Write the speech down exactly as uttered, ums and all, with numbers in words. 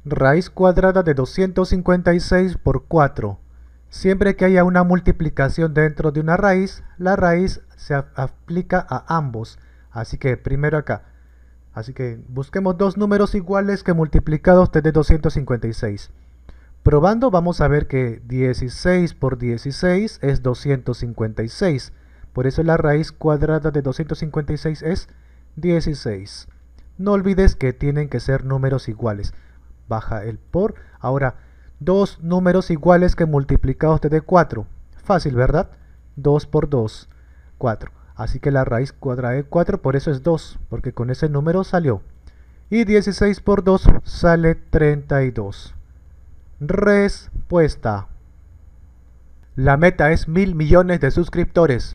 Raíz cuadrada de doscientos cincuenta y seis por cuatro. Siempre que haya una multiplicación dentro de una raíz, la raíz se aplica a ambos. Así que primero acá. Así que busquemos dos números iguales que multiplicados desde doscientos cincuenta y seis. Probando vamos a ver que dieciséis por dieciséis es doscientos cincuenta y seis. Por eso la raíz cuadrada de doscientos cincuenta y seis es dieciséis. No olvides que tienen que ser números iguales. Baja el por. Ahora, dos números iguales que multiplicados desde cuatro. Fácil, ¿verdad? dos por dos, cuatro. Así que la raíz cuadrada de cuatro, por eso es dos, porque con ese número salió. Y dieciséis por dos sale treinta y dos. Respuesta. La meta es mil millones de suscriptores.